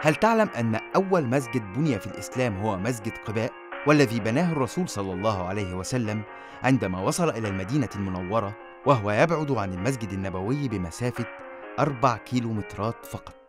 هل تعلم أن أول مسجد بني في الإسلام هو مسجد قباء، والذي بناه الرسول صلى الله عليه وسلم عندما وصل إلى المدينة المنورة، وهو يبعد عن المسجد النبوي بمسافة 4 كيلومترات فقط.